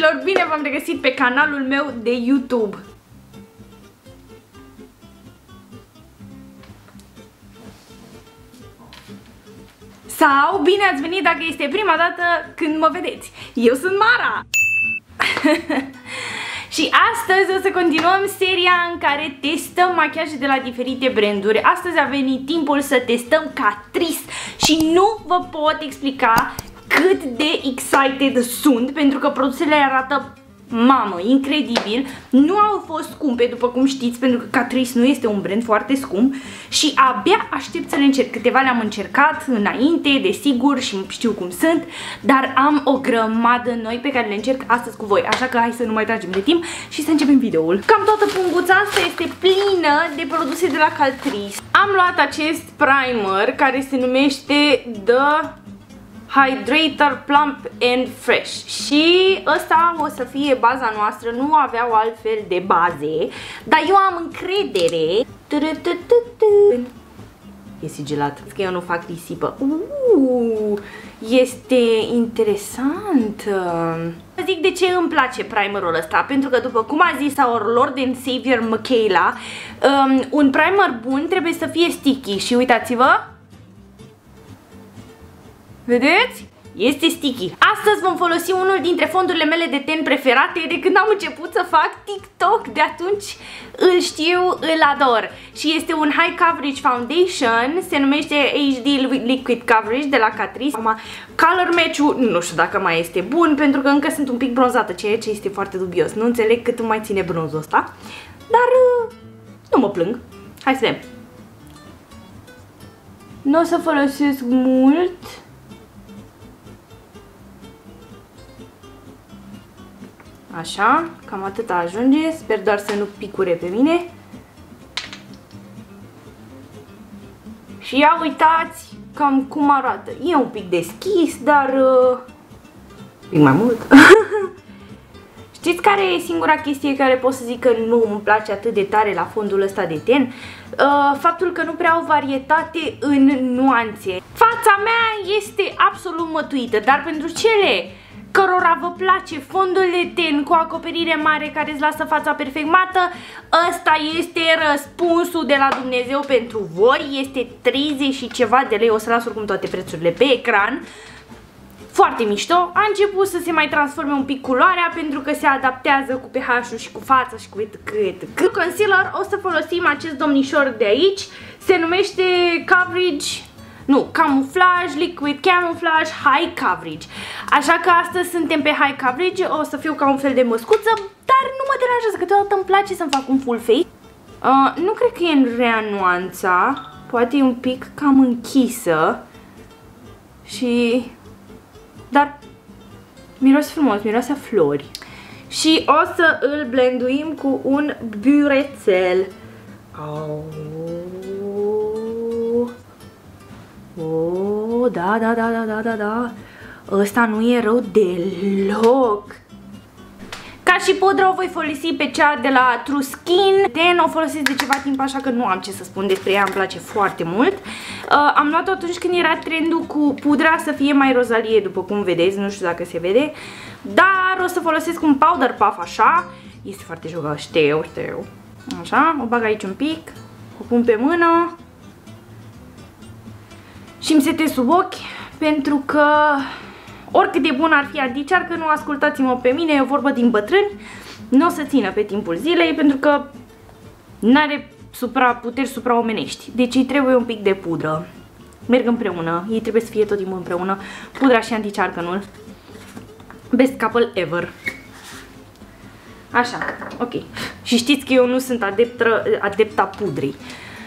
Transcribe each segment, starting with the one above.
dragilor, bine v-am regăsit pe canalul meu de YouTube. Sau bine ați venit dacă este prima dată când mă vedeți. Eu sunt Mara. Și astăzi o să continuăm seria în care testăm machiaje de la diferite branduri. Astăzi a venit timpul să testăm Catrice și nu vă pot explica cât de excited sunt, pentru că produsele arată, mamă, incredibil. Nu au fost scumpe, după cum știți, pentru că Catrice nu este un brand foarte scump și abia aștept să le încerc. Câteva le-am încercat înainte, desigur, și știu cum sunt, dar am o grămadă noi pe care le încerc astăzi cu voi, așa că hai să nu mai tragem de timp și să începem videoul. Cam toată punguța asta este plină de produse de la Catrice. Am luat acest primer care se numește The Hydrator Plump and Fresh și ăsta o să fie baza noastră, nu aveau altfel de baze, dar eu am încredere. E sigilat, că eu nu fac risipă. Este interesant. Zic de ce îmi place primerul ăsta, pentru că după cum a zis our Lord and Savior Michaela, un primer bun trebuie să fie sticky și uitați-vă. Vedeți? Este sticky. Astăzi vom folosi unul dintre fondurile mele de ten preferate de când am început să fac TikTok. De atunci îl știu, îl ador. Și este un High Coverage Foundation. Se numește HD Liquid Coverage de la Catrice. Acum, color match-ul nu știu dacă mai este bun, pentru că încă sunt un pic bronzată, ceea ce este foarte dubios. Nu înțeleg cât îmi mai ține bronzul ăsta, dar nu mă plâng. Hai să vedem. Nu o să folosesc mult. Așa, cam atât ajunge, sper doar să nu picure pe mine. Și ia uitați cam cum arată. E un pic deschis, dar un pic mai mult. Știți care e singura chestie care pot să zic că nu îmi place atât de tare la fondul ăsta de ten? Faptul că nu prea au varietate în nuanțe. Fața mea este absolut mătuită, dar pentru cele cărora vă place fondul de ten cu acoperire mare care îți lasă fața perfect mată, ăsta este răspunsul de la Dumnezeu pentru voi. Este 30 și ceva de lei, o să las oricum toate prețurile pe ecran. Foarte mișto. A început să se mai transforme un pic culoarea pentru că se adaptează cu pH-ul și cu fața și cu etc. Concealer o să folosim acest domnișor de aici, se numește Camouflage, Liquid Camouflage High Coverage. Așa că astăzi suntem pe High Coverage, o să fiu ca un fel de măscuță, dar nu mă deranjează, câteodată îmi place să-mi fac un full face. Nu cred că e în rea nuanța, poate e un pic cam închisă dar miroase frumos, miroase a flori. Și o să îl blenduim cu un burețel. Da. Ăsta nu e rău deloc. Ca și pudră o voi folosi pe cea de la True Skin. O folosesc de ceva timp, așa că nu am ce să spun despre ea, îmi place foarte mult. Am luat-o atunci când era trendul cu pudra să fie mai rozalie, după cum vedeți, nu știu dacă se vede. Dar o să folosesc un powder puff așa. Este foarte jogat, știu. Așa, o bag aici un pic, o pun pe mână și îmi setez sub ochi, pentru că oricât de bun ar fi anticearcă, nu ascultați-mă pe mine, e o vorbă din bătrâni, nu o să țină pe timpul zilei, pentru că nu are puteri supraomenești. Deci îi trebuie un pic de pudră. Merg împreună, ei trebuie să fie tot timpul împreună, pudra și anticearcănul. Best couple ever. Așa, ok. Și știți că eu nu sunt adepta pudrei.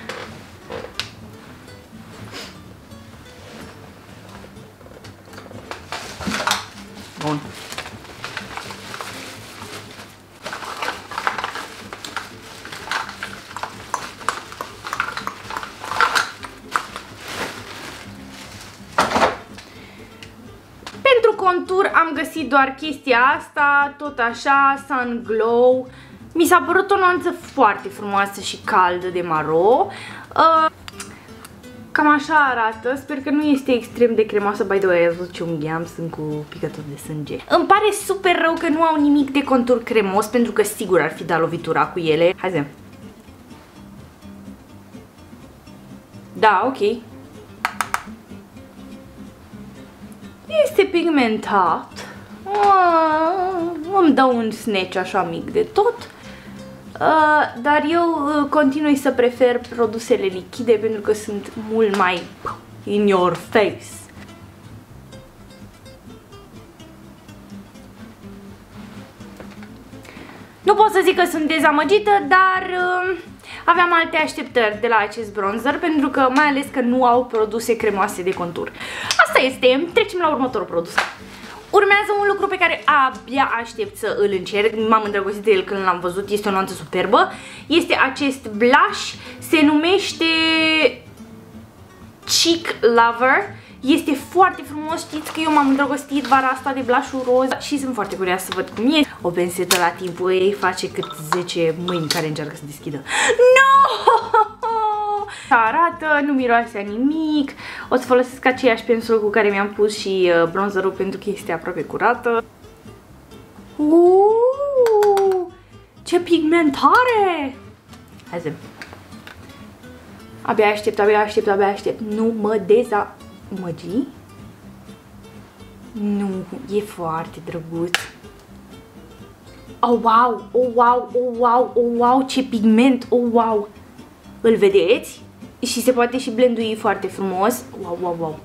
Bun. Pentru contur am găsit doar chestia asta, tot așa, Sun Glow. Mi s-a părut o nuanță foarte frumoasă și caldă de maro. Cam așa arată, sper că nu este extrem de cremoasă. By the way, ai văzut ce unghii am, sunt cu picături de sânge. Îmi pare super rău că nu au nimic de contur cremos, pentru că sigur ar fi dat lovitura cu ele. Hai zi. Da, ok. Este pigmentat. Îmi dau un snatch așa mic de tot. Dar eu continui să prefer produsele lichide pentru că sunt mult mai in your face. Nu pot să zic că sunt dezamăgită, dar aveam alte așteptări de la acest bronzer, pentru că mai ales că nu au produse cremoase de contur. Asta este, trecem la următorul produs. Urmează un lucru pe care abia aștept să îl încerc, m-am îndrăgostit de el când l-am văzut, este o nuanță superbă. Este acest blush, se numește Cheek Lover. Este foarte frumos, știți că eu m-am îndrăgostit vara asta de blush-ul roz și sunt foarte curioasă să văd cum e. O pensetă la timpul ei face cât 10 mâini care încearcă să deschidă. No! Arată, nu miroase a nimic. O să folosesc aceeași pensulă cu care mi-am pus și bronzerul pentru că este aproape curată. Ce pigmentare! Hai zi. Abia aștept, abia aștept, abia aștept. Nu mă dezamăgi. Nu, e foarte drăguț. Oh, wow, oh, wow, oh, wow, oh, wow, ce pigment, oh, wow. Îl vedeți? Și se poate și blendui foarte frumos. Wow, wow, wow.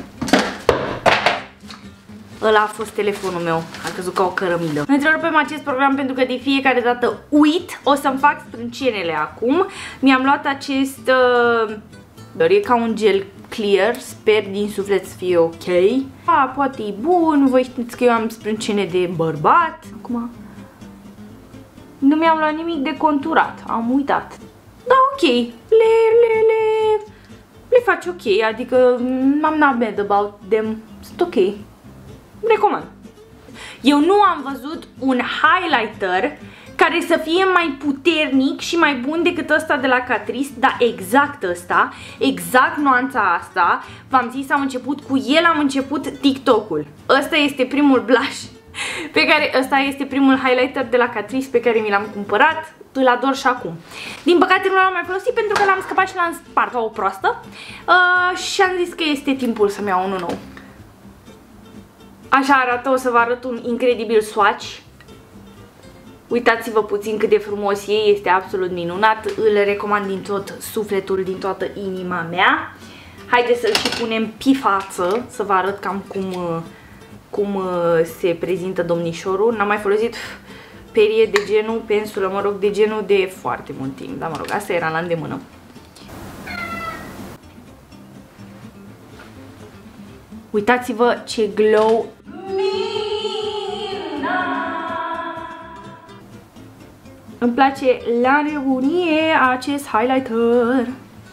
Ăla a fost telefonul meu. A căzut ca o cărămidă. Întrerupem acest program pentru că de fiecare dată uit. O să-mi fac sprâncenele acum. Mi-am luat acest... e ca un gel clear. Sper din suflet să fie ok. Poate e bun. Voi știți că eu am sprâncene de bărbat. Acum... nu mi-am luat nimic de conturat. Am uitat. Da, ok. Le face ok. Adică I'm not bad about them. Sunt ok. Recomand. Eu nu am văzut un highlighter care să fie mai puternic și mai bun decât ăsta de la Catrice, dar exact ăsta, exact nuanța asta. V-am zis, am început cu el, am început TikTok-ul. Ăsta este primul blush pe care, ăsta este primul highlighter de la Catrice pe care mi l-am cumpărat. Îl ador și acum. Din păcate nu l-am mai folosit pentru că l-am scăpat și l-am spart ca o proastă. Și am zis că este timpul să-mi iau unul nou. Așa arată, o să vă arăt un incredibil swatch. Uitați-vă puțin cât de frumos e, este absolut minunat. Îl recomand din tot sufletul, din toată inima mea. Haideți să-l și punem pe față, să vă arăt cam cum se prezintă domnișorul. N-am mai folosit perie de genul, pensulă, mă rog, de genul de foarte mult timp. Dar mă rog, asta era la îndemână. Uitați-vă ce glow! Îmi place la nebunie acest highlighter.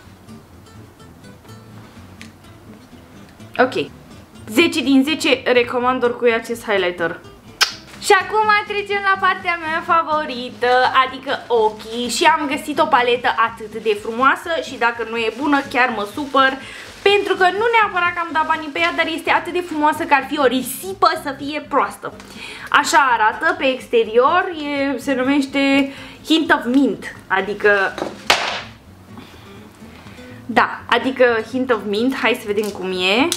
Ok. 10 din 10 recomand oricui acest highlighter. Și acum trecem la partea mea favorită, adică ochii. Și am găsit o paletă atât de frumoasă și dacă nu e bună chiar mă supăr. Pentru că nu neapărat că am dat banii pe ea, dar este atât de frumoasă că ar fi o risipă să fie proastă. Așa arată pe exterior, se numește Hint of Mint, adică... da, adică Hint of Mint, hai să vedem cum e.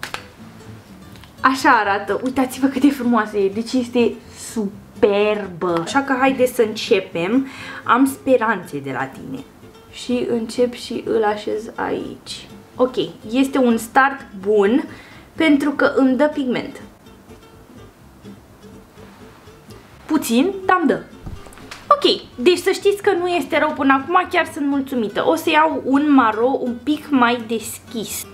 Așa arată, uitați-vă cât de frumoasă e, deci este superbă. Așa că haideți să începem, am speranțe de la tine. Și încep și îl așez aici. Ok, este un start bun pentru că îmi dă pigment. Puțin, dar îmi dă. Ok, deci să știți că nu este rău până acum, chiar sunt mulțumită. O să iau un maro un pic mai deschis.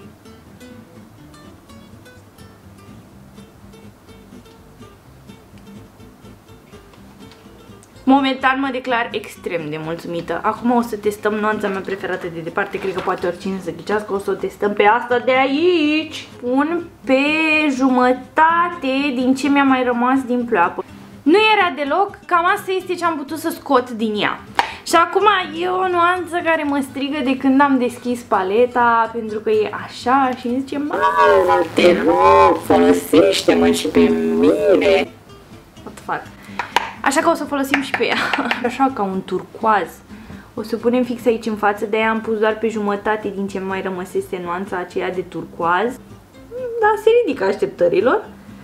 Momentan mă declar extrem de mulțumită. Acum o să testăm nuanța mea preferată de departe. Cred că poate oricine să ghicească. O să o testăm pe asta de aici. Pun pe jumătate din ce mi-a mai rămas din pleoapă. Nu era deloc, cam asta este ce am putut să scot din ea. Și acum e o nuanță care mă strigă de când am deschis paleta, pentru că e așa și îmi zice: "Mama, te rog, folosește-mă și pe mine." What the fuck? Așa că o să folosim și pe ea, așa ca un turcoaz. O să punem fix aici în față, de aia am pus doar pe jumătate din ce mai rămăsese nuanța aceea de turcoaz. Da, se ridică așteptărilor.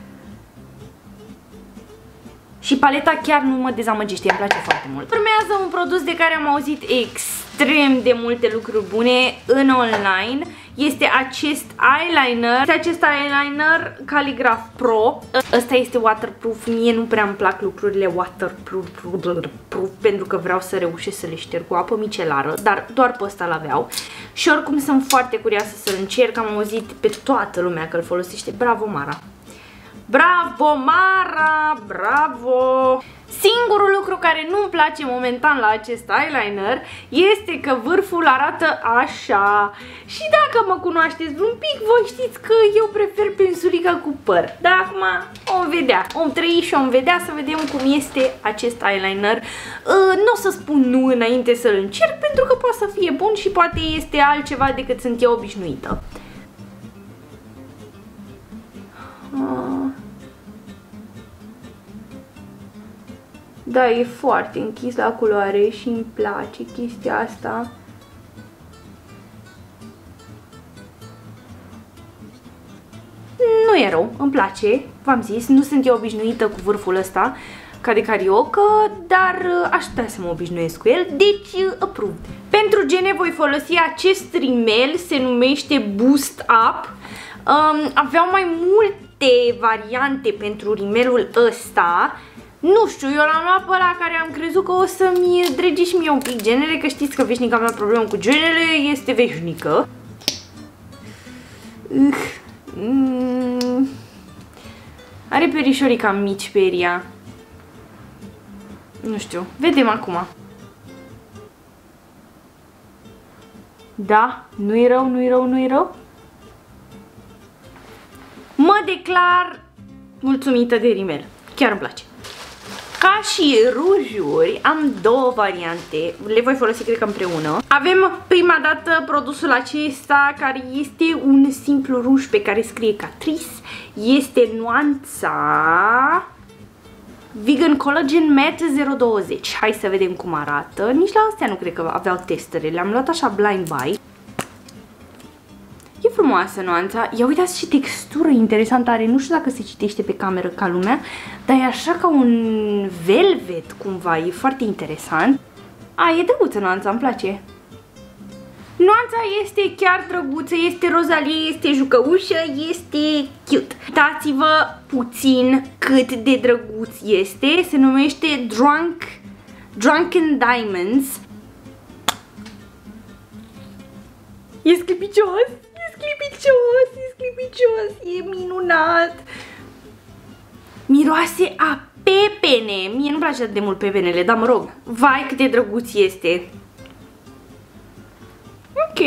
Și paleta chiar nu mă dezamăgește, îmi place foarte mult. Urmează un produs de care am auzit extrem de multe lucruri bune în online. Este acest eyeliner. Este acest eyeliner Calligraph Pro. Ăsta este waterproof. Mie nu prea îmi plac lucrurile waterproof pentru că vreau să reușesc să le șterg cu apă micelară, dar doar pe ăsta l-aveau. Și oricum sunt foarte curioasă să-l încerc. Am auzit pe toată lumea că îl folosește. Bravo, Mara! Bravo, Mara! Bravo! Singurul lucru care nu-mi place momentan la acest eyeliner este că vârful arată așa. Și dacă mă cunoașteți un pic, voi știți că eu prefer pensulica cu păr. Dar acum vom vedea. Vom trăi și vom vedea, să vedem cum este acest eyeliner. Nu o să spun nu înainte să-l încerc, pentru că poate să fie bun și poate este altceva decât sunt eu obișnuită. Da, e foarte închis la culoare și îmi place chestia asta. Nu e rău, îmi place, v-am zis, nu sunt eu obișnuită cu vârful ăsta ca de cariocă, dar aș putea să mă obișnuiesc cu el, deci approved. Pentru gene voi folosi acest rimel, se numește Boost Up. Aveau mai multe variante pentru rimelul ăsta. Nu știu, eu l-am luat pe ăla care am crezut că o să-mi drege și mie un pic genele, că știți că veșnic am avut problemă cu genele, este veșnică. Are perișorii cam mici pe ea. Nu știu, vedem acum. Da, nu-i rău, nu-i rău, nu-i rău. Mă declar mulțumită de rimel, chiar îmi place. Ca și rujuri, am două variante, le voi folosi cred că împreună. Avem prima dată produsul acesta care este un simplu ruj pe care scrie Catrice. Este nuanța Vegan Collagen Matte 020. Hai să vedem cum arată. Nici la astea nu cred că aveau testere, le-am luat așa blind buy. E frumoasă nuanța. Ia uitați ce textură interesantă are. Nu știu dacă se citește pe cameră ca lumea, dar e așa ca un velvet cumva. E foarte interesant. E drăguță nuanța, îmi place. Nuanța este chiar drăguță, este rozalie, este jucăușă, este cute. Uitați-vă puțin cât de drăguț este. Se numește Drunken Diamonds. E sclipicios, e sclipicios, e sclipicios, e minunat. Miroase a pepene. Mie nu-mi place atât de mult pepenele, dar mă rog, vai cât de drăguț este. Ok.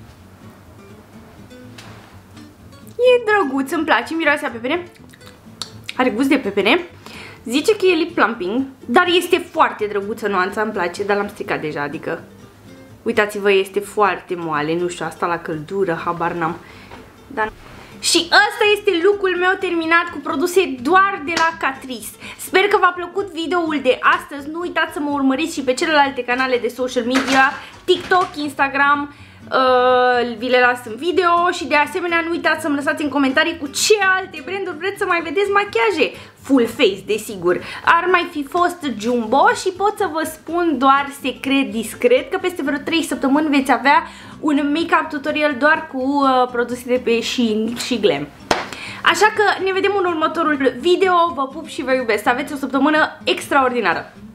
E drăguț, îmi place, miroase a pepene. Are gust de pepene. Zice că e lip plumping, dar este foarte drăguță nuanța, îmi place, dar l-am stricat deja, adică uitați-vă, este foarte moale, nu știu, asta la căldură, habar n-am. Dar... Și ăsta este look-ul meu terminat cu produse doar de la Catrice. Sper că v-a plăcut videoul de astăzi. Nu uitați să mă urmăriți și pe celelalte canale de social media, TikTok, Instagram, vi le las în video. Și de asemenea nu uitați să-mi lăsați în comentarii cu ce alte branduri vreți să mai vedeți machiaje full face, desigur. Ar mai fi fost Jumbo și pot să vă spun doar secret discret că peste vreo 3 săptămâni veți avea un make-up tutorial doar cu produse de pe Shein și Glam. Așa că ne vedem în următorul video, vă pup și vă iubesc, să aveți o săptămână extraordinară!